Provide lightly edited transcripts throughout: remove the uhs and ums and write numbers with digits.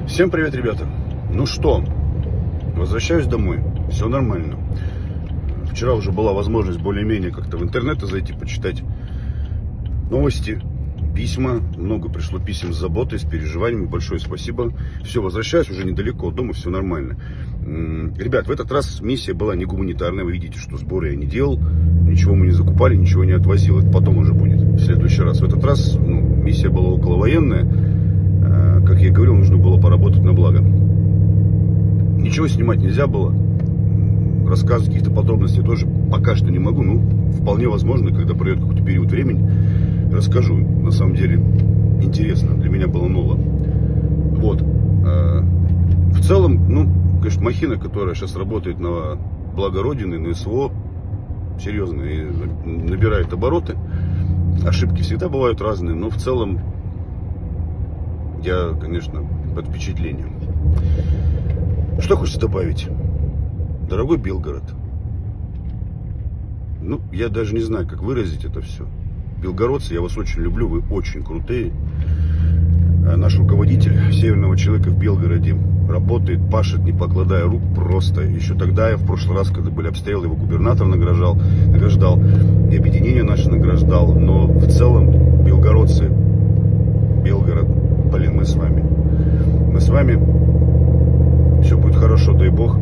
Всем привет, ребята. Ну что, возвращаюсь домой. Все нормально. Вчера уже была возможность более-менее как-то в интернет зайти, почитать новости, письма. Много пришло писем с заботой, с переживаниями. Большое спасибо. Все, возвращаюсь уже недалеко от дома, все нормально. Ребят, в этот раз миссия была не гуманитарная. Вы видите, что сборы я не делал. Ничего мы не закупали, ничего не отвозил. Это потом уже будет, в следующий раз. В этот раз миссия была околовоенная. Как я и говорил, нужно было поработать на благо. Ничего снимать нельзя было. Рассказывать каких-то подробностей тоже пока что не могу. Ну, вполне возможно, когда пройдет какой-то период времени, расскажу. На самом деле, интересно. Для меня было ново. Вот. В целом, конечно, махина, которая сейчас работает на благо Родины, на СВО, серьезно, и набирает обороты. Ошибки всегда бывают разные, но в целом я, конечно, под впечатлением. Что хочется добавить? Дорогой Белгород. Я даже не знаю, как выразить это все. Белгородцы, я вас очень люблю, вы очень крутые. Наш руководитель Северного человека в Белгороде работает, пашет, не покладая рук просто. Еще тогда я в прошлый раз, когда были обстрелы, его губернатор награждал, и объединение наше награждал. Но в целом белгородцы, Белгород, мы с вами. Мы с вами. Все будет хорошо, дай Бог.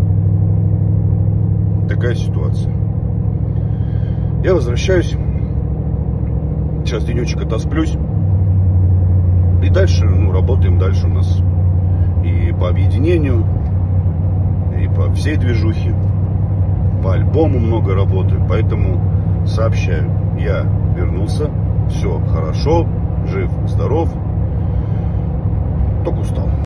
Такая ситуация. Я возвращаюсь. Сейчас денечек отосплюсь. И дальше, работаем дальше у нас. И по объединению, и по всей движухе. По альбому много работаю. Поэтому сообщаю. Я вернулся. Все хорошо. Жив, здоров. Только устал.